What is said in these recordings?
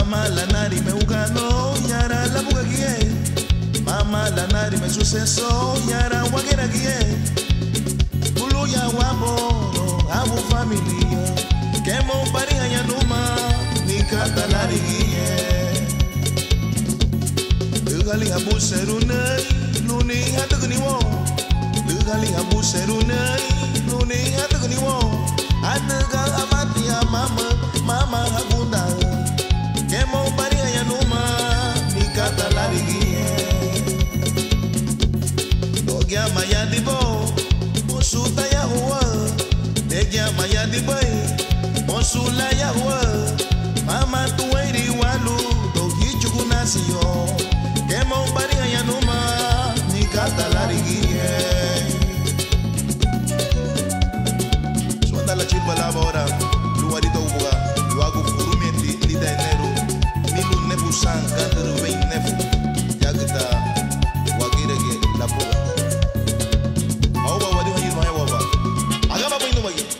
Mama la nari me ugano yara la buga gie. Mama la nari me suceso yara wagera gie. Ulu ya waboro abu familia. Kemo bari hanya numa ni kata lari gie. Lugali abu serunai luni hatu gni wo. Lugali abu serunai luni hatu gni wo. Adaga amati ya mama agunda. Kemo bari hanya numa ni kata lari gie. Dogia maya dibo Mosuta ya huwa Degia maya dibo Mosula ya huwa Mama tuwairi walu Dogi chuku nasiyo Kemo bari hanya numa ni kata lari gie. Suanda la chilpa la bora Luarito ubuga Luagu furumenti lida enero Milu nefu san Kantaru vein nefu Jagita Wagirege la buga. Awa wadi wadi wadi wadi. Agama apa ini lagi?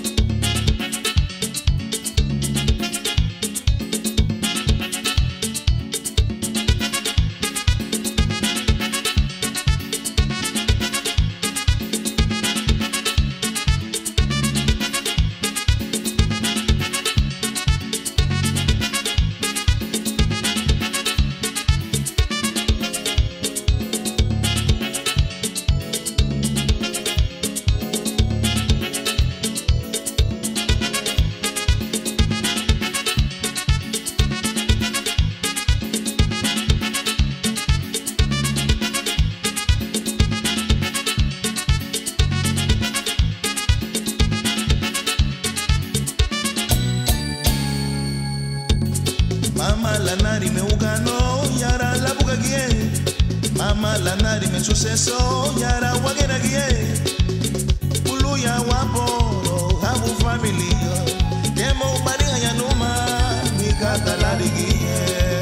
Mama la nari me ugano yara la buga gie. Mama la nari me suceso yara wagera gie. Ulu ya waporo habu familia. Kemo bari hanya numa ni kata lari gie.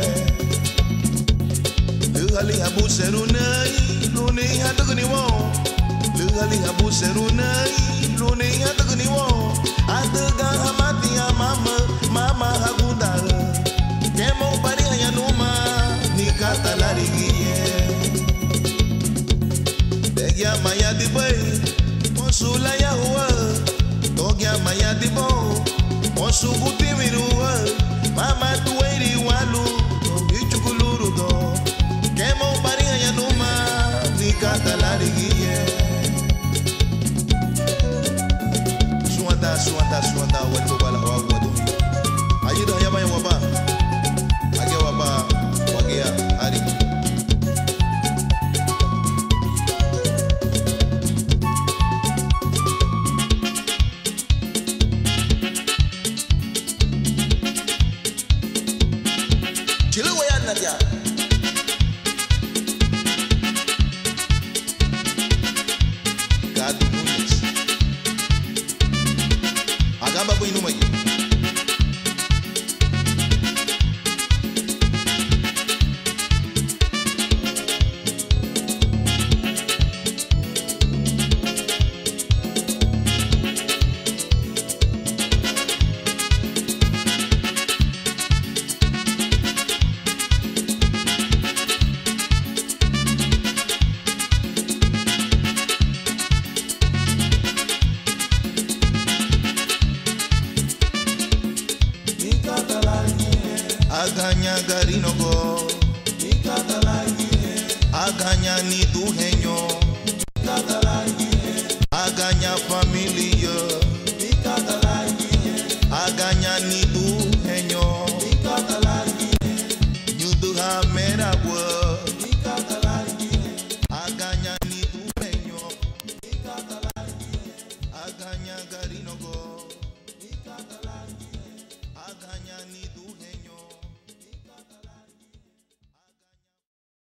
Lugali habu serunai luni hatu gni wo. Lugali habu serunai luni hatu gni wo. Adaga amati ya mama agunda. Kemo bari hanya numa ni kata lari gie. Degia maya dibo Mosula ya huwa Dogia maya dibo Mosubuti miruwa Mama tuwairi walu Dogi chukuluru do. Kemo bari hanya numa ni kata lari gie. Suanda watu bala wawadu. Ajido haya maya waba Wagea hari. Cilu wayan nadia. Gadu Nunes. Agamba po inumay. Aganya garinogo, aganya ni duhe